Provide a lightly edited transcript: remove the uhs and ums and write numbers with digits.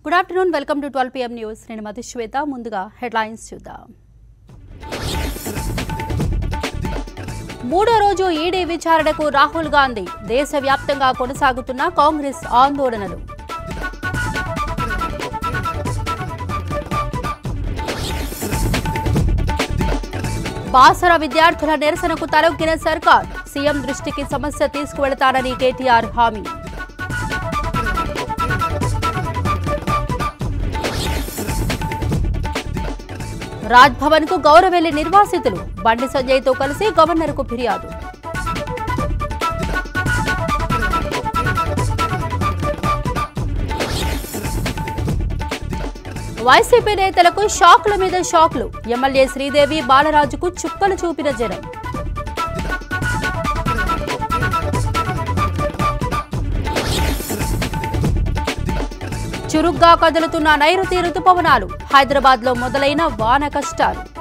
good afternoon welcome to 12 PM news నేను మధు శ్వేత ముందుగా headlines చూద్దాం మూడో రోజు ఈడీ విచారణకు రాహుల్ గాంధీ దేశవ్యాప్తంగా కొనసాగుతున్న కాంగ్రెస్ ఆందోళనలు బాసర విద్యార్థుల నిరసనకు తలొగ్గిన సర్కార్ సీఎం దృష్టికి సమస్య తీసుకువెళతానని కేటీఆర్ హామీ రాజ్భవన్ కు గౌరవెల్లి నిర్వాసితులు బండి సంజయ్తో కలిసి గవర్నర్కు ఫిర్యాదు వైసీపీ నేతలకు షాక్ల మీద షాక్లు ఎమ్మెల్యే శ్రీదేవి బాలరాజుకు చుక్కలు చూపిన జనం చురుగ్గా కదులుతున్న నైరుతి రుతుపవనాలు హైదరాబాద్ లో మొదలైన వాన కష్టాలు